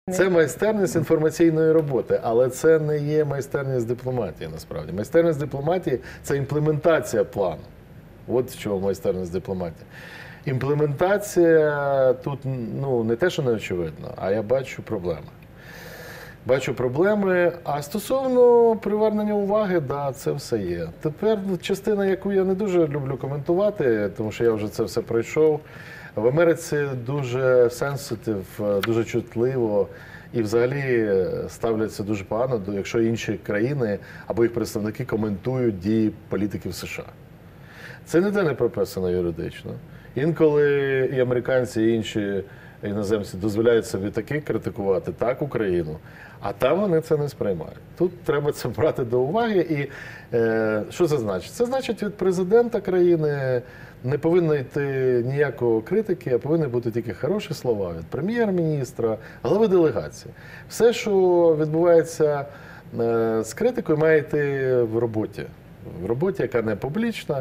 Це майстерність інформаційної роботи, але це не є майстерність дипломатії, насправді. Майстерність дипломатії – це імплементація плану. От в чому майстерність дипломатії. Імплементація тут, не те, що не очевидно, а я бачу проблеми. Бачу проблеми, а стосовно привернення уваги, да, це все є. Тепер частина, яку я не дуже люблю коментувати, тому що я вже це все пройшов. В Америці дуже сенситив, дуже чутливо і взагалі ставляться дуже погано, якщо інші країни або їх представники коментують дії політиків США. Це ніде не прописано юридично. Інколи і американці, і інші іноземці дозволяють собі таки критикувати так Україну, а там вони це не сприймають. Тут треба це брати до уваги. І що це значить? Це значить, від президента країни не повинно йти ніякої критики, а повинні бути тільки хороші слова від прем'єр-міністра, голови делегації. Все, що відбувається з критикою, має йти в роботі. В роботі, яка не публічна,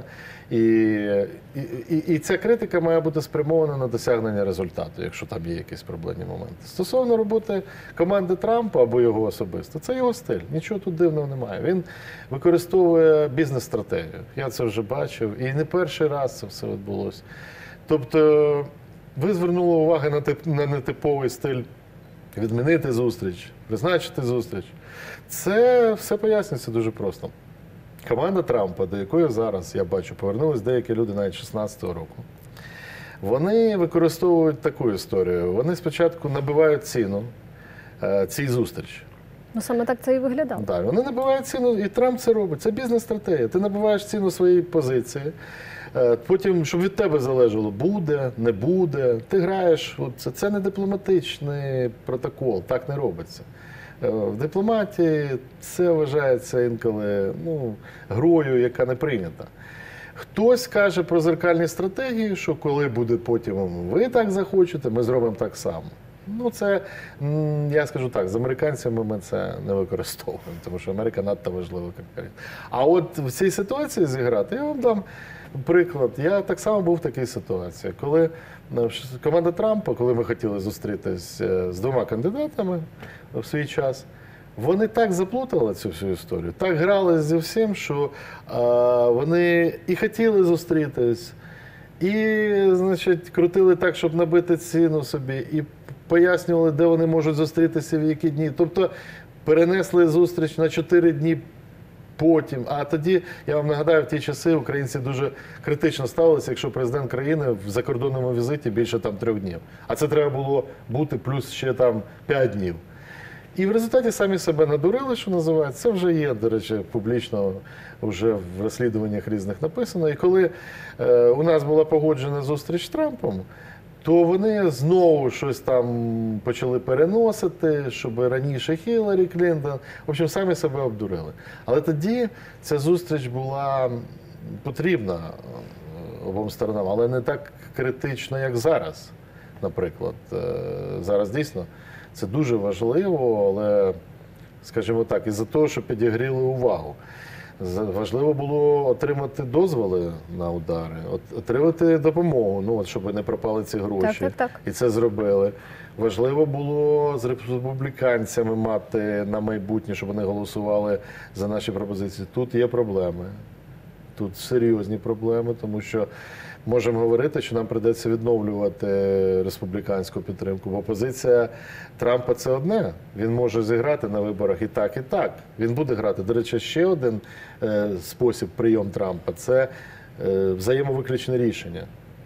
і ця критика має бути спрямована на досягнення результату, якщо там є якісь проблемні моменти. Стосовно роботи команди Трампа або його особисто, це його стиль, нічого тут дивного немає. Він використовує бізнес-стратегію, я це вже бачив, і не перший раз це все відбулося. Тобто, ви звернули увагу на нетиповий стиль відмінити зустріч, призначити зустріч. Це все пояснюється дуже просто. Команда Трампа, до якої зараз, я бачу, повернулись деякі люди навіть 16-го року, вони використовують таку історію. Вони спочатку набивають ціну цій зустрічі. Ну, саме так це і виглядало. Так, вони набивають ціну, і Трамп це робить. Це бізнес-стратегія. Ти набиваєш ціну своєї позиції, потім, щоб від тебе залежало, буде, не буде. Ти граєш, це не дипломатичний протокол, так не робиться. В дипломатії це вважається інколи грою, яка не прийнята. Хтось каже про зеркальні стратегії, що коли буде потім ви так захочете, ми зробимо так само. Це, я скажу так, з американцями ми це не використовуємо, тому що Америка надто важлива конкурент. А от в цій ситуації зіграти, я вам дам приклад. Я так само був в такій ситуації, коли команда Трампа, коли ми хотіли зустрітись з двома кандидатами в свій час, вони так заплутали цю всю історію, так грали зі всім, що вони і хотіли зустрітись, і, значить, крутили так, щоб набити ціну собі, і пояснювали, де вони можуть зустрітися, в які дні. Тобто перенесли зустріч на 4 дні потім. А тоді, я вам нагадаю, в ті часи українці дуже критично ставилися, якщо президент країни в закордонному візиті більше 3 днів. А це треба було бути плюс ще 5 днів. І в результаті самі себе надурили, що називається. Це вже є, до речі, публічно вже в розслідуваннях різних написано. І коли у нас була погоджена зустріч з Трампом, то вони знову щось там почали переносити, щоб раніше Хіларі Клінтон. В общем, самі себе обдурили. Але тоді ця зустріч була потрібна обом сторонам, але не так критично, як зараз, наприклад. Зараз дійсно це дуже важливо, але, скажімо так, із-за того, що підігріли увагу. Важливо було отримати дозволи на удари, отримати допомогу, щоб не пропали ці гроші. Так. І це зробили. Важливо було з республіканцями мати на майбутнє, щоб вони голосували за наші пропозиції. Тут є проблеми. Тут серйозні проблеми, тому що можемо говорити, що нам прийдеться відновлювати республіканську підтримку, бо позиція Трампа – це одне. Він може зіграти на виборах і так, і так. Він буде грати. До речі, ще один спосіб прийом Трампа – це взаємовиключне рішення.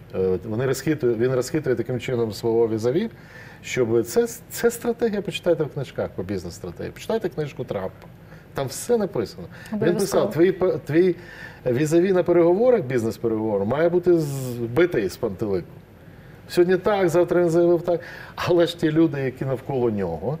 Він розхитує таким чином свого візаві, щоб це стратегія, почитайте в книжках по бізнес-стратегії, почитайте книжку Трампа. Там все написано. Він писав, твій візаві на переговорах, бізнес-переговорах, має бути збитий з пантелику. Сьогодні так, завтра він заявив так. Але ж ті люди, які навколо нього,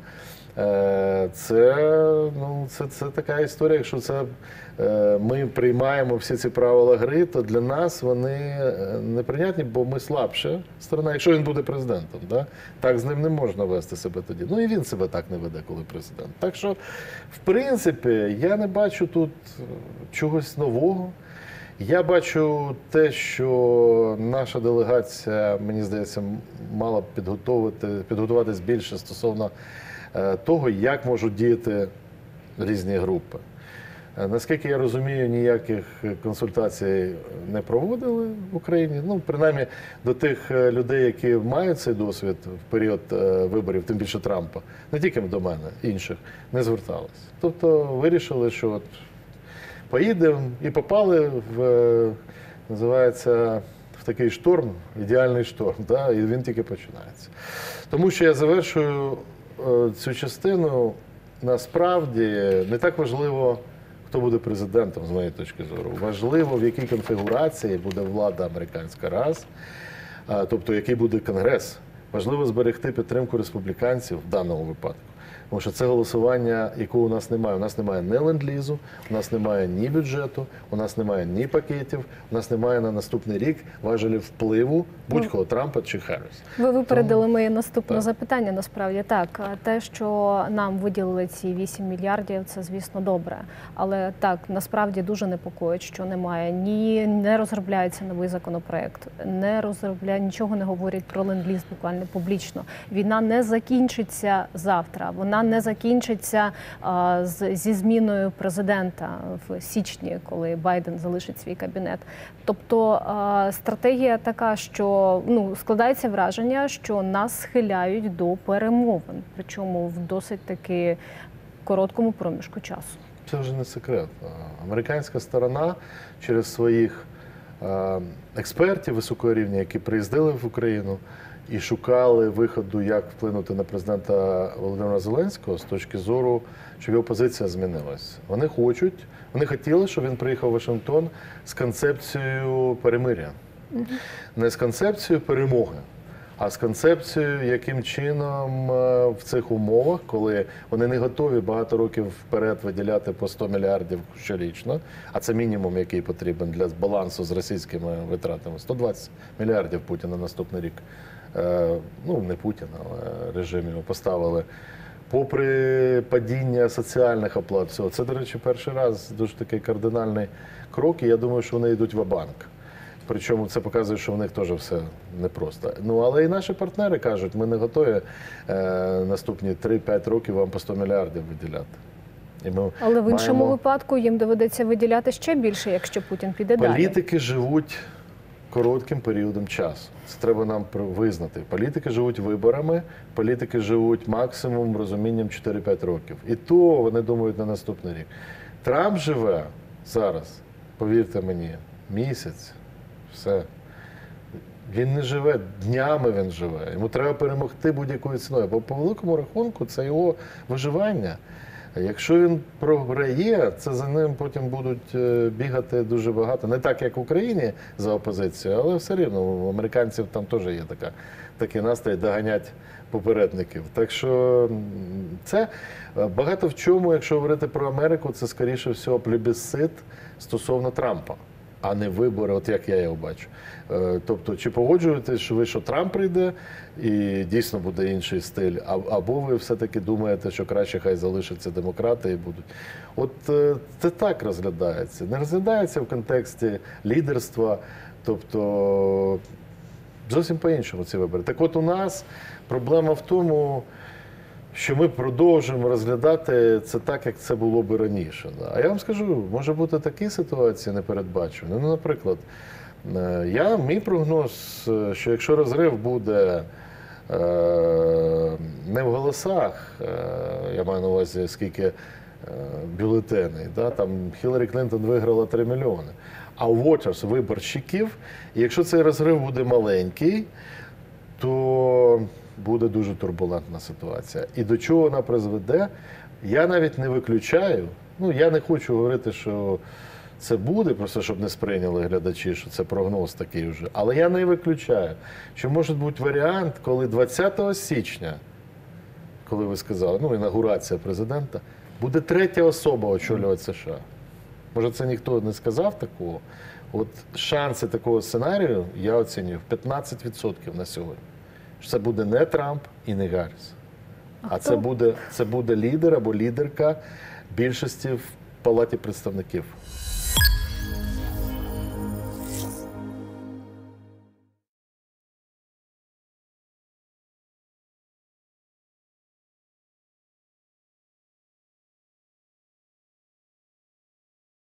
це така історія, якщо ми приймаємо всі ці правила гри, то для нас вони неприйнятні, бо ми слабша сторона, якщо він буде президентом. Так з ним не можна вести себе тоді. І він себе так не веде, коли президент. Так що, в принципі, я не бачу тут чогось нового. Я бачу те, що наша делегація, мені здається, мала б підготуватись більше стосовно того, як можуть діяти різні групи. Наскільки я розумію, ніяких консультацій не проводили в Україні. Ну, принаймні, до тих людей, які мають цей досвід в період виборів, тим більше Трампа, не тільки до мене, інших, не звертались. Тобто вирішили, що от поїдемо і попали в, називається, в такий шторм, ідеальний шторм, да? І він тільки починається. Тому що я завершую цю частину, насправді не так важливо, хто буде президентом, з моєї точки зору. Важливо, в якій конфігурації буде влада американська раз, тобто який буде Конгрес. Важливо зберегти підтримку республіканців в даному випадку. Тому що це голосування, якого у нас немає. У нас немає ні ленд-лізу, у нас немає ні бюджету, у нас немає ні пакетів, у нас немає на наступний рік важелів впливу будь-кого, Трампа чи Харріс. Ви випередили моє наступне запитання, насправді. Так, те, що нам виділили ці 8 мільярдів, це, звісно, добре. Але так, насправді дуже непокоїть, що немає, не розробляється новий законопроект, нічого не говорять про ленд-ліз буквально публічно. Війна не закінчиться завтра, вона не закінчиться зі зміною президента в січні, коли Байден залишить свій кабінет. Тобто стратегія така, що складається враження, що нас схиляють до перемовин, причому в досить таки короткому проміжку часу. Це вже не секрет. Американська сторона через своїх експертів високого рівня, які приїздили в Україну і шукали виходу, як вплинути на президента Володимира Зеленського з точки зору, щоб його позиція змінилась. Вони хотіли, щоб він приїхав в Вашингтон з концепцією перемир'я. Не з концепцією перемоги, а з концепцією, яким чином в цих умовах, коли вони не готові багато років вперед виділяти по 100 мільярдів щорічно, а це мінімум, який потрібен для балансу з російськими витратами, 120 мільярдів Путін на наступний рік. Не Путін, але режим його поставили. Попри падіння соціальних оплат, всього. Це, до речі, перший раз дуже такий кардинальний крок, і я думаю, що вони йдуть ва-банк. Причому це показує, що в них теж все непросто. Але і наші партнери кажуть, ми не готові наступні 3-5 років вам по 100 мільярдів виділяти. Але в іншому випадку їм доведеться виділяти ще більше, якщо Путін піде далі. Політики живуть коротким періодом часу. Це треба нам визнати. Політики живуть виборами, політики живуть максимум розумінням 4-5 років. І то вони думають на наступний рік. Трамп живе зараз, повірте мені, місяць. Все. Він не живе, днями він живе. Йому треба перемогти будь-якою ціною. Бо по великому рахунку це його виживання. Якщо він програє, це за ним потім будуть бігати дуже багато. Не так, як в Україні за опозицію, але все рівно у американців там теж є такий настрій доганять попередників. Так що це багато в чому, якщо говорити про Америку, це скоріше всього плебісцит стосовно Трампа, а не вибори, от як я його бачу. Тобто, чи погоджуєтесь, що що Трамп прийде і дійсно буде інший стиль, або ви все-таки думаєте, що краще хай залишаться демократи і будуть. От це так розглядається. Не розглядається в контексті лідерства, тобто зовсім по-іншому ці вибори. Так от у нас проблема в тому, що ми продовжуємо розглядати це так, як це було би раніше. А я вам скажу, може бути такі ситуації непередбачені. Наприклад, мій прогноз, що якщо розрив буде не в голосах, я маю на увазі, скільки бюлетеней, там Хіларі Клінтон виграла 3 мільйони, а у Waters виборщиків, і якщо цей розрив буде маленький, то буде дуже турбулентна ситуація. І до чого вона призведе, я навіть не виключаю, я не хочу говорити, що це буде, просто щоб не сприйняли глядачі, що це прогноз такий вже. Але я не виключаю, що може бути варіант, коли 20 січня, коли ви сказали, інаугурація президента, буде третя особа очолювати США. Може, це ніхто не сказав такого? От шанси такого сценарію я оцінюю в 15% на сьогодні. Що це буде не Трамп і не Гарріс. А це буде лідер або лідерка більшості в Палаті представників.